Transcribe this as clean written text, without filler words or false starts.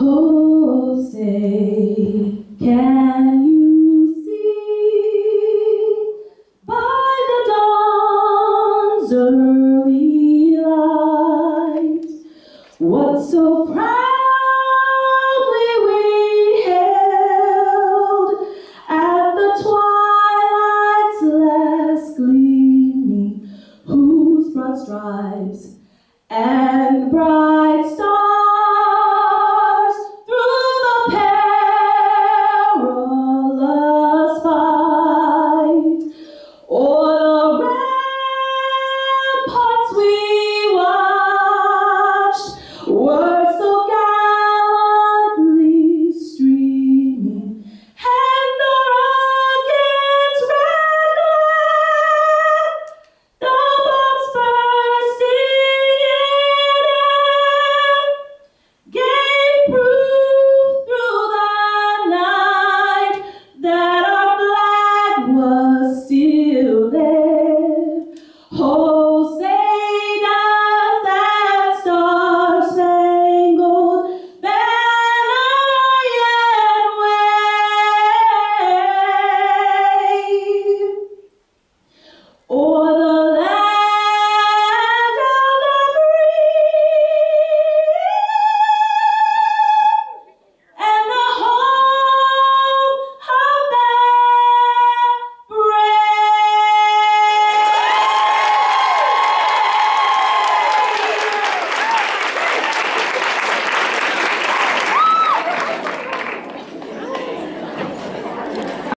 Oh, say, can you see by the dawn's early light what so proudly we hailed at the twilight's last gleaming, whose broad stripes and bright stars through the perilous fight o'er the ramparts we watched were so gallantly streaming, and the rockets' red glare, the bombs bursting in air, gave proof through the night that our flag was still there. Oh, say does that star-spangled banner yet wave o'er